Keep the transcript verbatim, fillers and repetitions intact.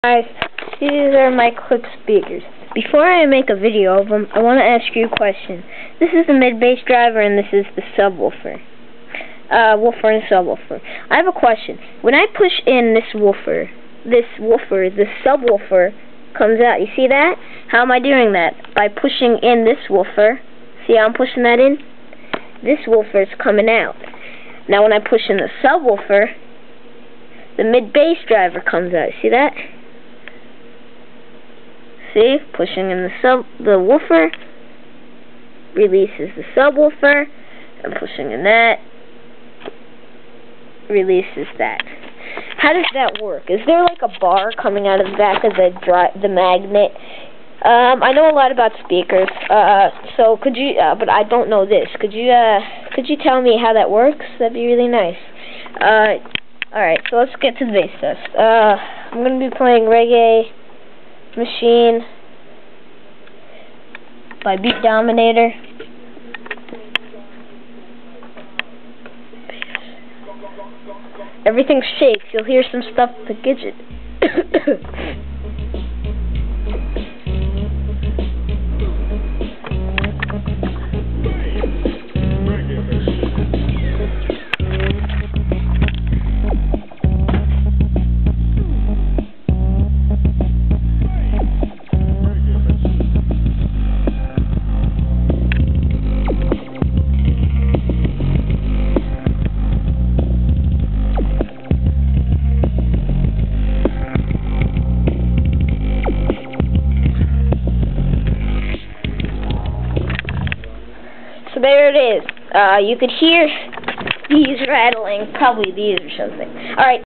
Guys, these are my clip speakers. Before I make a video of them, I want to ask you a question. This is the mid-bass driver and this is the subwoofer. Uh, woofer and subwoofer. I have a question. When I push in this woofer, this woofer, the subwoofer comes out. You see that? How am I doing that? By pushing in this woofer. See how I'm pushing that in? This woofer is coming out. Now when I push in the subwoofer, the mid-bass driver comes out. See that? See, pushing in the sub, the woofer releases the subwoofer, and pushing in that releases that. How does that work? Is there like a bar coming out of the back of the dri the magnet? Um, I know a lot about speakers, uh, so could you? Uh, but I don't know this. Could you? Uh, could you tell me how that works? That'd be really nice. Uh, all right, so let's get to the bass test. Uh, I'm gonna be playing Reggae Machine by Beat Dominator. Everything shakes. You'll hear some stuff to Gidget. So there it is. Uh, you could hear these rattling, probably these or something. Alright.